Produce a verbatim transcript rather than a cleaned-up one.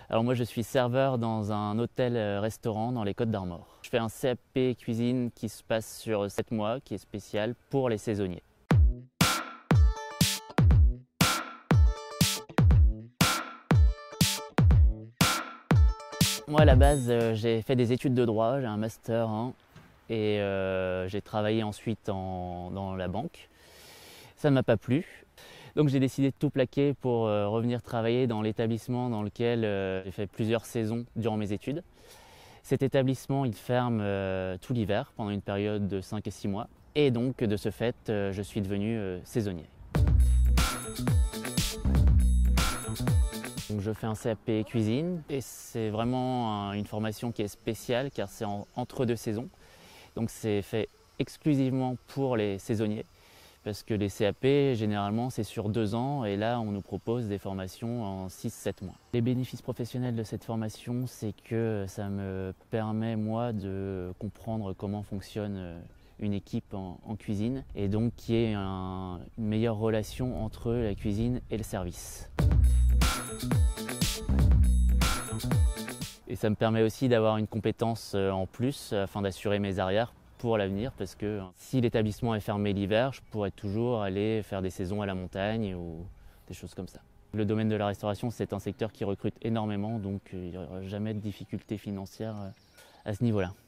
Alors moi je suis serveur dans un hôtel-restaurant dans les Côtes-d'Armor. Je fais un C A P cuisine qui se passe sur sept mois, qui est spécial pour les saisonniers. Moi à la base euh, j'ai fait des études de droit, j'ai un master un et euh, j'ai travaillé ensuite en, dans la banque. Ça ne m'a pas plu. Donc j'ai décidé de tout plaquer pour euh, revenir travailler dans l'établissement dans lequel euh, j'ai fait plusieurs saisons durant mes études. Cet établissement il ferme euh, tout l'hiver pendant une période de cinq et six mois et donc de ce fait euh, je suis devenu euh, saisonnier. Donc je fais un C A P cuisine et c'est vraiment un, une formation qui est spéciale car c'est en, entre deux saisons. Donc c'est fait exclusivement pour les saisonniers parce que les C A P généralement c'est sur deux ans et là on nous propose des formations en six sept mois. Les bénéfices professionnels de cette formation c'est que ça me permet moi de comprendre comment fonctionne une équipe en, en cuisine et donc qu'il y ait un, une meilleure relation entre la cuisine et le service. Et ça me permet aussi d'avoir une compétence en plus afin d'assurer mes arrières pour l'avenir parce que si l'établissement est fermé l'hiver, je pourrais toujours aller faire des saisons à la montagne ou des choses comme ça. Le domaine de la restauration, c'est un secteur qui recrute énormément, donc il n'y aura jamais de difficultés financières à ce niveau-là.